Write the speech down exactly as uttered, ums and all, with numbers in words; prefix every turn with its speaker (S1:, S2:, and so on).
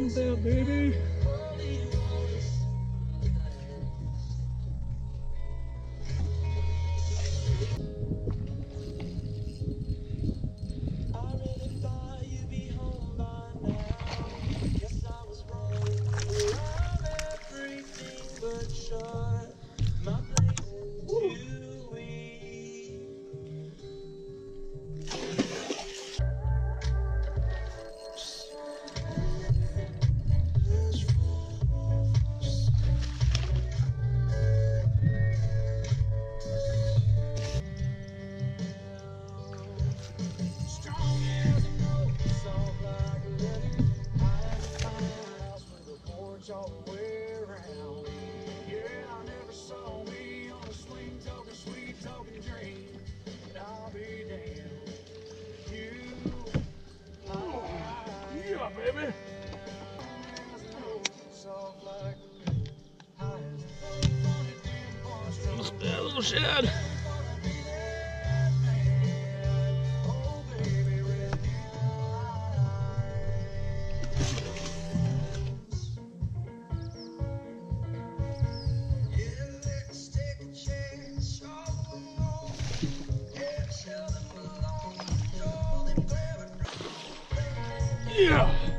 S1: there, baby.
S2: All the way around. Yeah, I never saw me on a swing talking sweet talking dream. And I'll be damned. You, I,
S1: Yeah, baby.
S2: soft like high as a funny damn bar
S1: Let's do a little shed.
S2: Oh, baby, red
S1: Yeah.